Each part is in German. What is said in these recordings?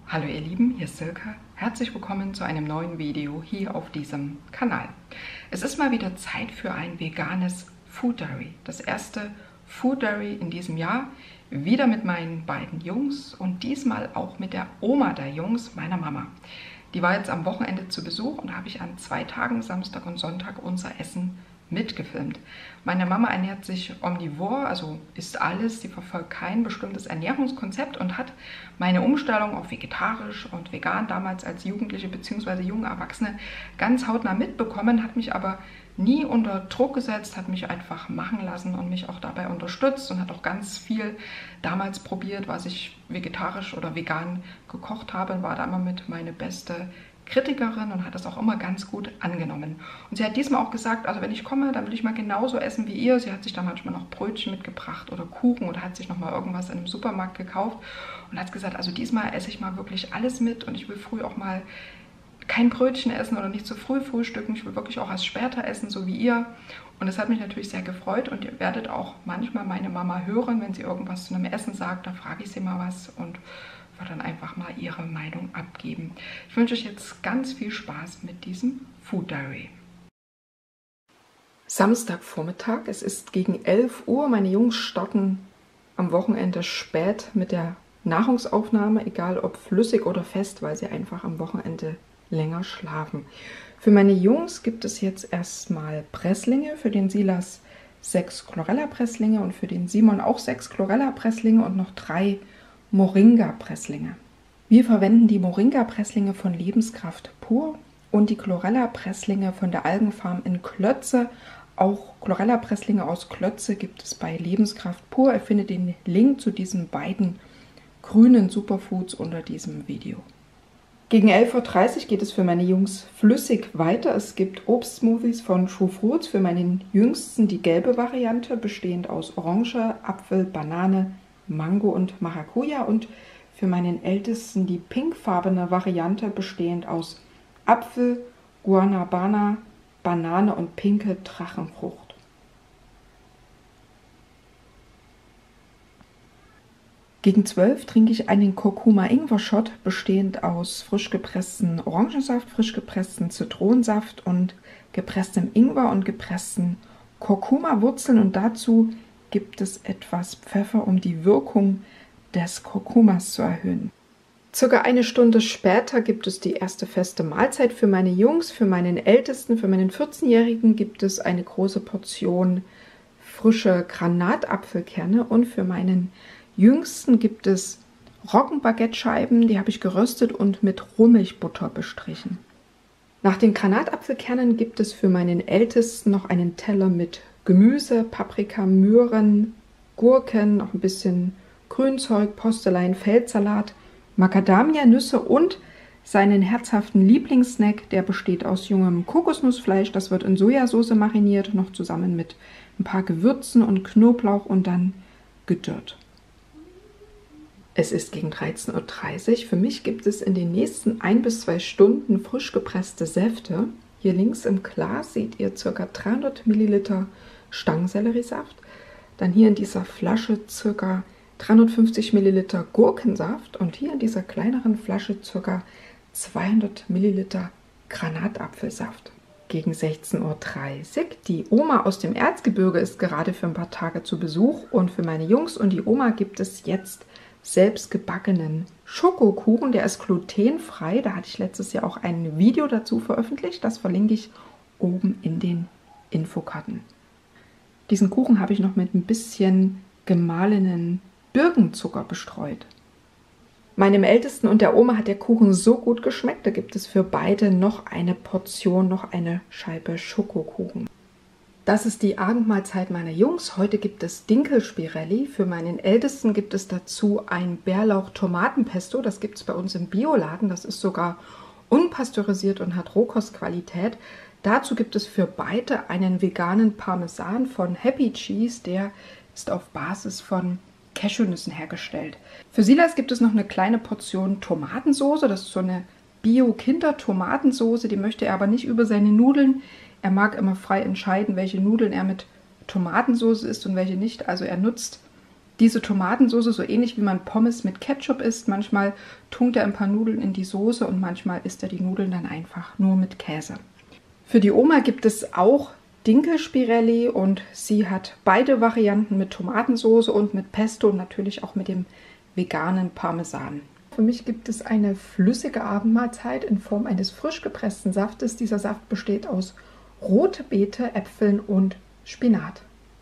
Hallo ihr Lieben, hier ist Silke. Herzlich willkommen zu einem neuen Video hier auf diesem Kanal. Es ist mal wieder Zeit für ein veganes Food Diary. Das erste Food Diary in diesem Jahr. Wieder mit meinen beiden Jungs und diesmal auch mit der Oma der Jungs, meiner Mama. Die war jetzt am Wochenende zu Besuch und da habe ich an 2 Tagen, Samstag und Sonntag, unser Essen mitgefilmt. Meine Mama ernährt sich omnivor, also isst alles, sie verfolgt kein bestimmtes Ernährungskonzept und hat meine Umstellung auf vegetarisch und vegan damals als Jugendliche bzw. junge Erwachsene ganz hautnah mitbekommen, hat mich aber nie unter Druck gesetzt, hat mich einfach machen lassen und mich auch dabei unterstützt und hat auch ganz viel damals probiert, was ich vegetarisch oder vegan gekocht habe, war da immer mit meine beste Kritikerin und hat das auch immer ganz gut angenommen. Und sie hat diesmal auch gesagt, also wenn ich komme, dann will ich mal genauso essen wie ihr. Sie hat sich da manchmal noch Brötchen mitgebracht oder Kuchen oder hat sich noch mal irgendwas in einem Supermarkt gekauft und hat gesagt, also diesmal esse ich mal wirklich alles mit und ich will früh auch mal kein Brötchen essen oder nicht zu früh frühstücken. Ich will wirklich auch erst später essen, so wie ihr. Und das hat mich natürlich sehr gefreut und ihr werdet auch manchmal meine Mama hören, wenn sie irgendwas zu einem Essen sagt, dann frage ich sie mal was und wird dann einfach mal ihre Meinung abgeben. Ich wünsche euch jetzt ganz viel Spaß mit diesem Food Diary. Samstagvormittag, es ist gegen 11 Uhr. Meine Jungs starten am Wochenende spät mit der Nahrungsaufnahme, egal ob flüssig oder fest, weil sie einfach am Wochenende länger schlafen. Für meine Jungs gibt es jetzt erstmal Presslinge, für den Silas 6 Chlorella-Presslinge und für den Simon auch 6 Chlorella-Presslinge und noch 3 Moringa-Presslinge. Wir verwenden die Moringa-Presslinge von Lebenskraft pur und die Chlorella-Presslinge von der Algenfarm in Klötze. Auch Chlorella-Presslinge aus Klötze gibt es bei Lebenskraft pur. Ihr findet den Link zu diesen beiden grünen Superfoods unter diesem Video. Gegen 11:30 Uhr geht es für meine Jungs flüssig weiter. Es gibt Obstsmoothies von True Fruits. Für meinen Jüngsten die gelbe Variante, bestehend aus Orange, Apfel, Banane, Mango und Maracuja und für meinen Ältesten die pinkfarbene Variante, bestehend aus Apfel, Guanabana, Banane und pinke Drachenfrucht. Gegen 12 trinke ich einen Kurkuma-Ingwer-Shot, bestehend aus frisch gepressten Orangensaft, frisch gepressten Zitronensaft und gepresstem Ingwer und gepressten Kurkuma-Wurzeln und dazu gibt es etwas Pfeffer, um die Wirkung des Kurkumas zu erhöhen. Circa eine Stunde später gibt es die erste feste Mahlzeit für meine Jungs. Für meinen Ältesten, für meinen 14-Jährigen gibt es eine große Portion frische Granatapfelkerne und für meinen Jüngsten gibt es Roggenbaguette-Scheiben, die habe ich geröstet und mit Rohmilchbutter bestrichen. Nach den Granatapfelkernen gibt es für meinen Ältesten noch einen Teller mit Gemüse, Paprika, Möhren, Gurken, noch ein bisschen Grünzeug, Postelein, Feldsalat, Macadamia-Nüsse und seinen herzhaften Lieblingssnack, der besteht aus jungem Kokosnussfleisch. Das wird in Sojasauce mariniert, noch zusammen mit ein paar Gewürzen und Knoblauch und dann gedörrt. Es ist gegen 13:30 Uhr. Für mich gibt es in den nächsten 1 bis 2 Stunden frisch gepresste Säfte. Hier links im Glas seht ihr ca. 300 Milliliter Stangenselleriesaft. Dann hier in dieser Flasche ca. 350 Milliliter Gurkensaft und hier in dieser kleineren Flasche ca. 200 Milliliter Granatapfelsaft. Gegen 16:30 Uhr. Die Oma aus dem Erzgebirge ist gerade für ein paar Tage zu Besuch und für meine Jungs und die Oma gibt es jetzt selbstgebackenen Schokokuchen. Der ist glutenfrei. Da hatte ich letztes Jahr auch ein Video dazu veröffentlicht. Das verlinke ich oben in den Infokarten. Diesen Kuchen habe ich noch mit ein bisschen gemahlenen Birkenzucker bestreut. Meinem Ältesten und der Oma hat der Kuchen so gut geschmeckt, da gibt es für beide noch eine Portion, noch eine Scheibe Schokokuchen. Das ist die Abendmahlzeit meiner Jungs. Heute gibt es Dinkelspirelli. Für meinen Ältesten gibt es dazu ein Bärlauch-Tomatenpesto. Das gibt es bei uns im Bioladen. Das ist sogar unpasteurisiert und hat Rohkostqualität. Dazu gibt es für beide einen veganen Parmesan von Happy Cheese. Der ist auf Basis von Cashewnüssen hergestellt. Für Silas gibt es noch eine kleine Portion Tomatensauce. Das ist so eine Bio-Kinder-Tomatensauce. Die möchte er aber nicht über seine Nudeln. Er mag immer frei entscheiden, welche Nudeln er mit Tomatensauce isst und welche nicht. Also er nutzt diese Tomatensauce so ähnlich wie man Pommes mit Ketchup isst. Manchmal tunkt er ein paar Nudeln in die Soße und manchmal isst er die Nudeln dann einfach nur mit Käse. Für die Oma gibt es auch Dinkelspirelli und sie hat beide Varianten mit Tomatensauce und mit Pesto und natürlich auch mit dem veganen Parmesan. Für mich gibt es eine flüssige Abendmahlzeit in Form eines frisch gepressten Saftes. Dieser Saft besteht aus rote Beete, Äpfeln und Spinat.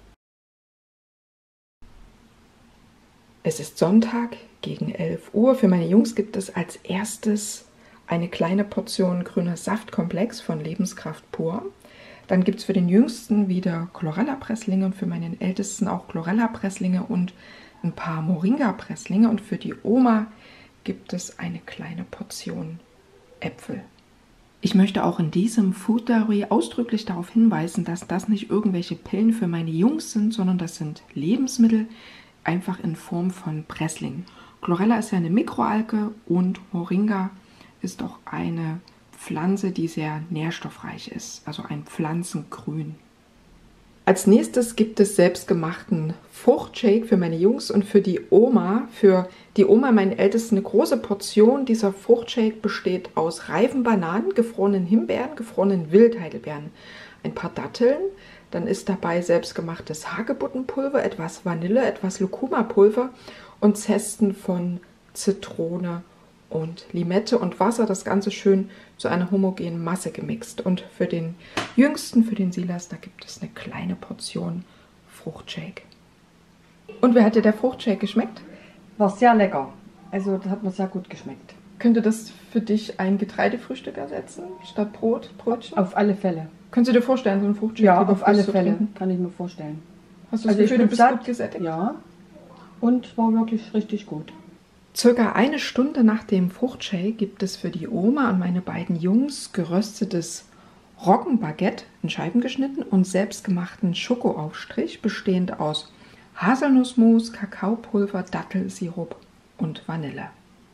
Es ist Sonntag gegen 11 Uhr. Für meine Jungs gibt es als erstes eine kleine Portion grüner Saftkomplex von Lebenskraft pur. Dann gibt es für den Jüngsten wieder Chlorella-Presslinge und für meinen Ältesten auch Chlorella-Presslinge und ein paar Moringa-Presslinge. Und für die Oma gibt es eine kleine Portion Äpfel. Ich möchte auch in diesem Food Diary ausdrücklich darauf hinweisen, dass das nicht irgendwelche Pillen für meine Jungs sind, sondern das sind Lebensmittel, einfach in Form von Presslingen. Chlorella ist ja eine Mikroalge und Moringa ist auch eine Pflanze, die sehr nährstoffreich ist, also ein Pflanzengrün. Als nächstes gibt es selbstgemachten Fruchtshake für meine Jungs und für die Oma. Für die Oma, meinen Ältesten, eine große Portion. Dieser Fruchtshake besteht aus reifen Bananen, gefrorenen Himbeeren, gefrorenen Wildheidelbeeren, ein paar Datteln. Dann ist dabei selbstgemachtes Hagebuttenpulver, etwas Vanille, etwas Kurkuma-Pulver und Zesten von Zitrone und Limette und Wasser. Das Ganze schön zu einer homogenen Masse gemixt. Und für den Jüngsten, für den Silas, da gibt es eine kleine Portion Fruchtshake. Und wie hat dir der Fruchtshake geschmeckt? War sehr lecker. Also das hat mir sehr gut geschmeckt. Könnte das für dich ein Getreidefrühstück ersetzen, statt Brotchen? Auf alle Fälle. Könntest du dir vorstellen, so einen Fruchtshake? Ja, auf alle Fälle. Kann ich mir vorstellen. Hast du das Gefühl, du bist gut gesättigt? Ja. Und war wirklich richtig gut. Circa eine Stunde nach dem Fruchtshake gibt es für die Oma und meine beiden Jungs geröstetes Roggenbaguette in Scheiben geschnitten und selbstgemachten Schokoaufstrich, bestehend aus Haselnussmus, Kakaopulver, Dattelsirup und Vanille.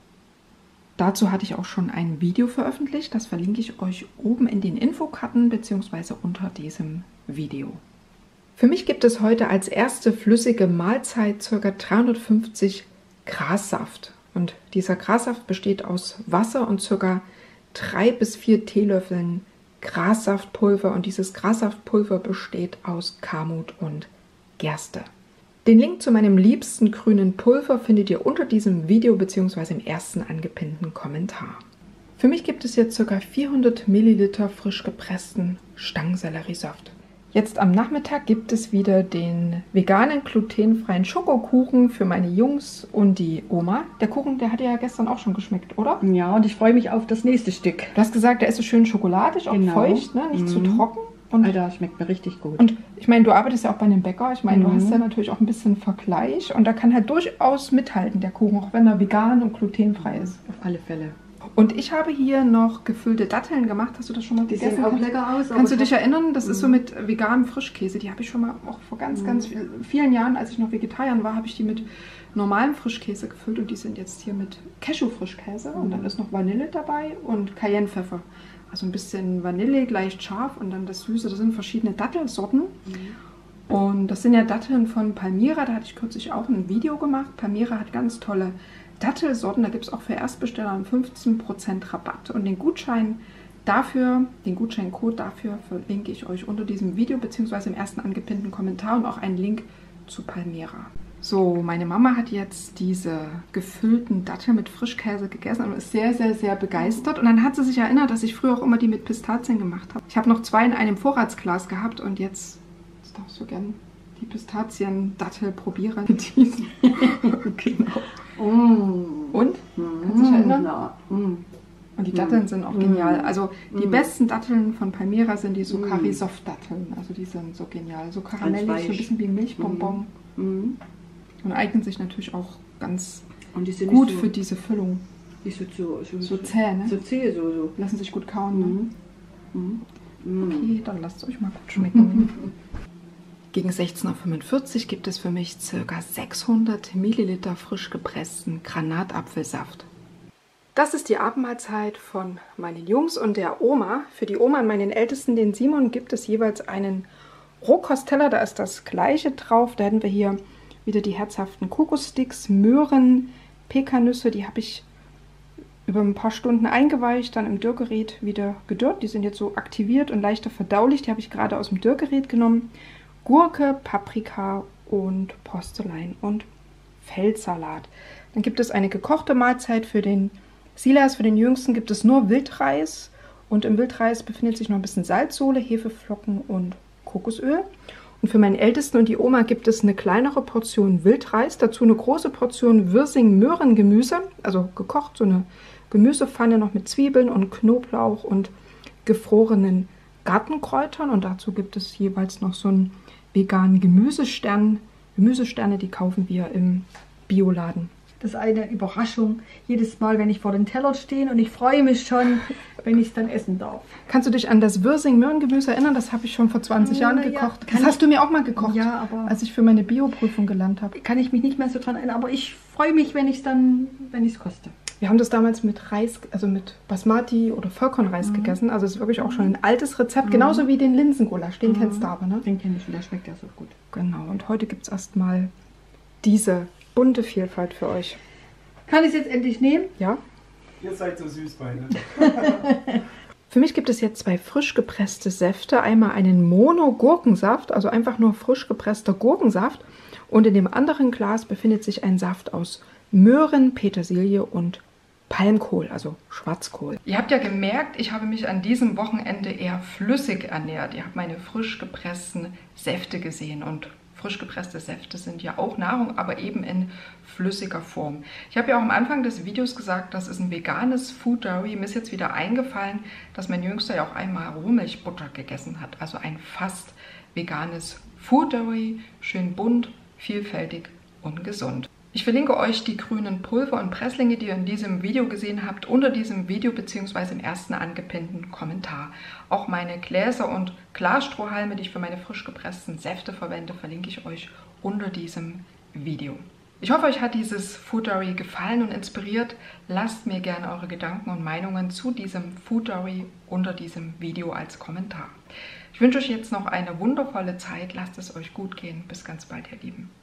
Dazu hatte ich auch schon ein Video veröffentlicht, das verlinke ich euch oben in den Infokarten bzw. unter diesem Video. Für mich gibt es heute als erste flüssige Mahlzeit ca. 350 Grassaft. Und dieser Grassaft besteht aus Wasser und ca. 3 bis 4 Teelöffeln Grassaftpulver. Und dieses Grassaftpulver besteht aus Kamut und Gerste. Den Link zu meinem liebsten grünen Pulver findet ihr unter diesem Video bzw. im ersten angepinnten Kommentar. Für mich gibt es jetzt ca. 400 Milliliter frisch gepressten Stangenselleriesaft. Jetzt am Nachmittag gibt es wieder den veganen, glutenfreien Schokokuchen für meine Jungs und die Oma. Der Kuchen, der hat ja gestern auch schon geschmeckt, oder? Ja, und ich freue mich auf das nächste Stück. Du hast gesagt, der ist so schön schokoladig, auch feucht, ne? Nicht zu trocken. Und Alter, schmeckt mir richtig gut. Und ich meine, du arbeitest ja auch bei einem Bäcker. Ich meine, du hast ja natürlich auch ein bisschen Vergleich. Und da kann halt durchaus mithalten, der Kuchen, auch wenn er vegan und glutenfrei ist. Auf alle Fälle. Und ich habe hier noch gefüllte Datteln gemacht. Hast du das schon mal gegessen? Die sehen auch lecker aus. Kannst du dich erinnern? Das ist so mit veganem Frischkäse. Die habe ich schon mal auch vor ganz vielen Jahren, als ich noch Vegetarier war, habe ich die mit normalem Frischkäse gefüllt. Und die sind jetzt hier mit Cashew-Frischkäse. Und dann ist noch Vanille dabei und Cayennepfeffer. Also ein bisschen Vanille, leicht scharf und dann das Süße. Das sind verschiedene Dattelsorten. Und das sind ja Datteln von Palmyra. Da hatte ich kürzlich auch ein Video gemacht. Palmyra hat ganz tolle Dattelsorten. Da gibt es auch für Erstbesteller einen 15% Rabatt. Und den Gutscheincode dafür verlinke ich euch unter diesem Video bzw. im ersten angepinnten Kommentar und auch einen Link zu Palmyra. So, meine Mama hat jetzt diese gefüllten Datteln mit Frischkäse gegessen und ist sehr, sehr, sehr begeistert. Und dann hat sie sich erinnert, dass ich früher auch immer die mit Pistazien gemacht habe. Ich habe noch 2 in einem Vorratsglas gehabt und jetzt darfst du gerne die Pistazien-Dattel probieren mit diesen. Genau. Und? Kannst du dich erinnern? Ja. Und die Datteln sind auch genial. Also die besten Datteln von Palmyra sind die Sukari Soft Datteln. Also die sind so genial. So karamellig, so ein bisschen wie Milchbonbon. Und eignen sich natürlich auch ganz gut so, für diese Füllung. So zäh, ne? So zäh, so. Lassen sich gut kauen, ne? Okay, dann lasst es euch mal gut schmecken. Gegen 16:45 Uhr gibt es für mich ca. 600 Milliliter frisch gepressten Granatapfelsaft. Das ist die Abendmahlzeit von meinen Jungs und der Oma. Für die Oma und meinen Ältesten, den Simon, gibt es jeweils einen Rohkostteller. Da ist das Gleiche drauf. Da hätten wir hier wieder die herzhaften Kokossticks, Möhren, Pekannüsse, die habe ich über ein paar Stunden eingeweicht, dann im Dürrgerät wieder gedürrt. Die sind jetzt so aktiviert und leichter verdaulich. Die habe ich gerade aus dem Dürrgerät genommen. Gurke, Paprika und Porzellan und Feldsalat. Dann gibt es eine gekochte Mahlzeit für den Silas. Für den Jüngsten gibt es nur Wildreis. Und im Wildreis befindet sich noch ein bisschen Salzsohle, Hefeflocken und Kokosöl. Und für meinen Ältesten und die Oma gibt es eine kleinere Portion Wildreis, dazu eine große Portion Wirsing-Möhrengemüse, also gekocht, so eine Gemüsepfanne noch mit Zwiebeln und Knoblauch und gefrorenen Gartenkräutern. Und dazu gibt es jeweils noch so einen veganen Gemüsestern. Gemüsesterne, die kaufen wir im Bioladen. Das ist eine Überraschung jedes Mal, wenn ich vor den Teller stehe und ich freue mich schon, wenn ich es dann essen darf. Kannst du dich an das Wirsing-Möhrengemüse erinnern? Das habe ich schon vor 20 Jahren gekocht. Das hast du mir auch mal gekocht, ja, aber als ich für meine Bioprüfung gelernt habe. Kann ich mich nicht mehr so dran erinnern, aber ich freue mich, wenn ich es koste. Wir haben das damals mit Reis, also mit Basmati oder Vollkornreis gegessen. Also es ist wirklich auch schon ein altes Rezept, genauso wie den Linsengulasch. Den kennst du aber, ne? Den kenne ich und der schmeckt ja so gut. Genau, und heute gibt es erstmal diese bunte Vielfalt für euch. Kann ich es jetzt endlich nehmen? Ja. Ihr seid so süß beide. Für mich gibt es jetzt 2 frisch gepresste Säfte. Einmal einen Mono-Gurkensaft, also einfach nur frisch gepresster Gurkensaft. Und in dem anderen Glas befindet sich ein Saft aus Möhren, Petersilie und Palmkohl, also Schwarzkohl. Ihr habt ja gemerkt, ich habe mich an diesem Wochenende eher flüssig ernährt. Ihr habt meine frisch gepressten Säfte gesehen und frisch gepresste Säfte sind ja auch Nahrung, aber eben in flüssiger Form. Ich habe ja auch am Anfang des Videos gesagt, das ist ein veganes Food Diary. Mir ist jetzt wieder eingefallen, dass mein Jüngster ja auch einmal Rohmilchbutter gegessen hat. Also ein fast veganes Food Diary, schön bunt, vielfältig und gesund. Ich verlinke euch die grünen Pulver und Presslinge, die ihr in diesem Video gesehen habt, unter diesem Video bzw. im ersten angepinnten Kommentar. Auch meine Gläser und Glasstrohhalme, die ich für meine frisch gepressten Säfte verwende, verlinke ich euch unter diesem Video. Ich hoffe, euch hat dieses Food Diary gefallen und inspiriert. Lasst mir gerne eure Gedanken und Meinungen zu diesem Food Diary unter diesem Video als Kommentar. Ich wünsche euch jetzt noch eine wundervolle Zeit. Lasst es euch gut gehen. Bis ganz bald, ihr Lieben.